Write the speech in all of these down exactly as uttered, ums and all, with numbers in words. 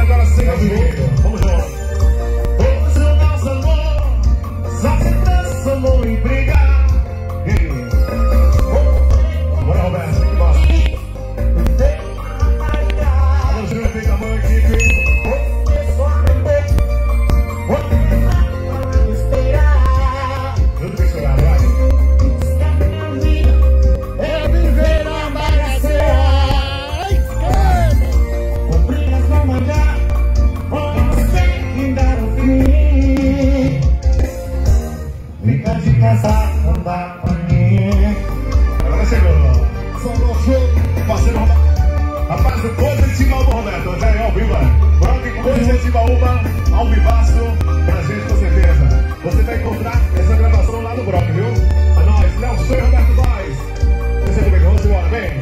agora sem o vídeo. Vamos junto. Hoje o nosso amor só se transformou em briga. Bora, Roberto, que gosta. Vamos junto, da mão aqui. Tudo bem chorado, vai. É viver a bagaceira. Com brigas vão mandar, vamos ter que dar um fim. Briga de casar não dá pra mim. Agora chegou. Só show. Parceiro Roberto. Rapaz, o coisa de Timbaúba, Roberto. Já é ao vivo. Pronto, coisa de Timbaúba, ao vivaço, pra gente com certeza. Você vai encontrar essa gravação lá no Brega, viu? A nós, Léo Show e Roberto Voice. Você também, vamos embora, vem.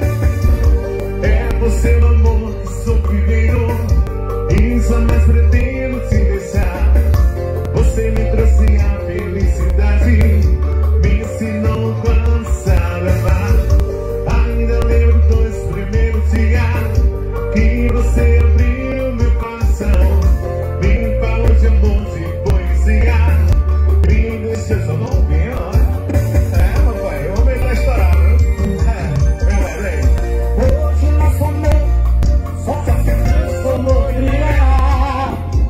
É você o amor que sou primeiro, e só mais pretendo te deixar. Você me trouxe a felicidade, me ensinou quando sabe amar. Ainda lembro dos primeiros dias que você abriu meu coração, me falou de amor, de poesia, me deixou só não ver, olha. É, papai, o homem tá estourado, viu? É, vem lá, vem. Hoje nosso amor só se transformou em briga.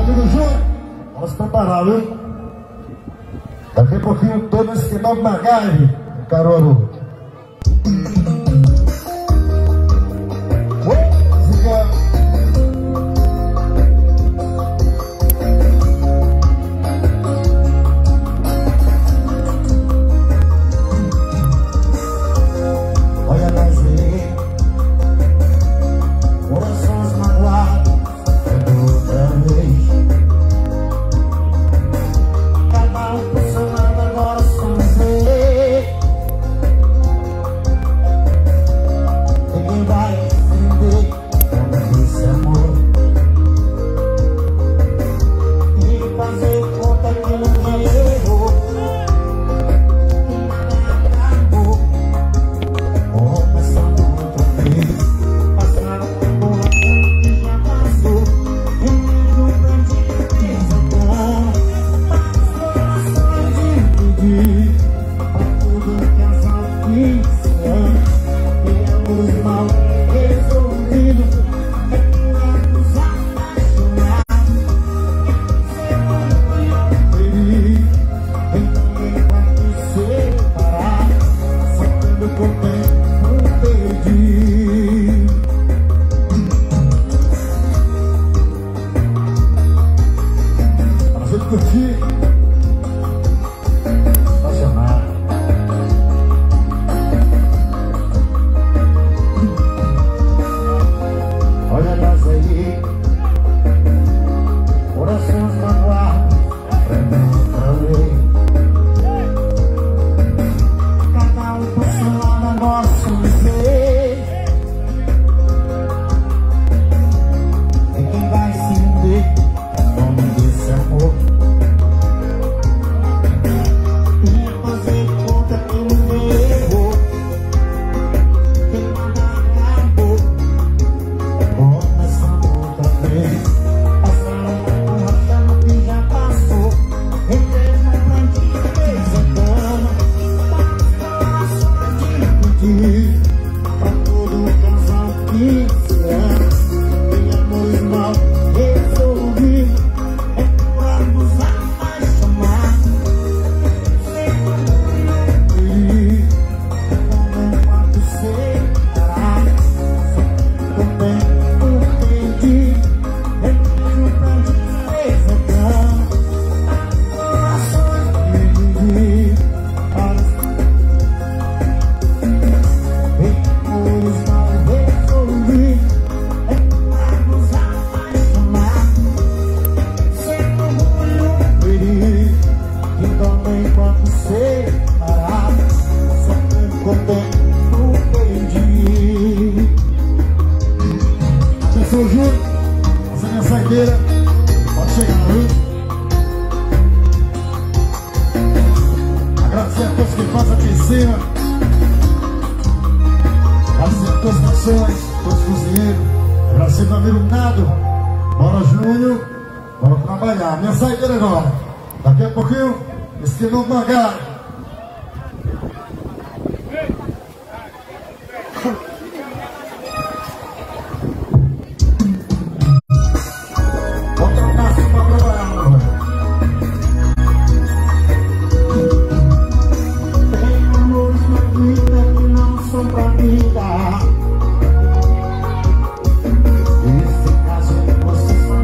amigo Júnior, vamos preparar, viu? Daqui a pouquinho todo esse final de Magari, Caruaru.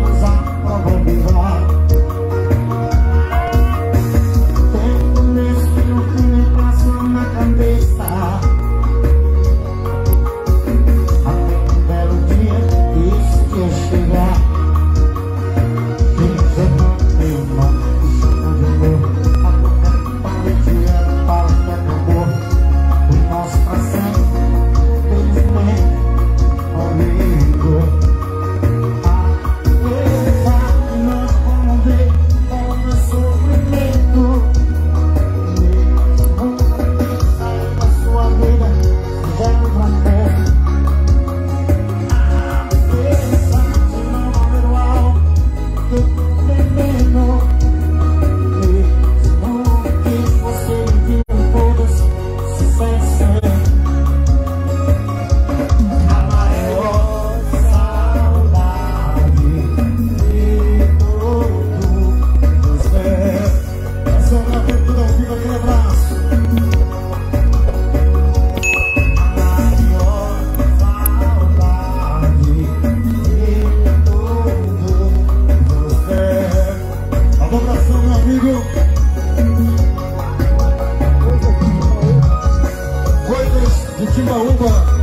Nesse Timbaúba.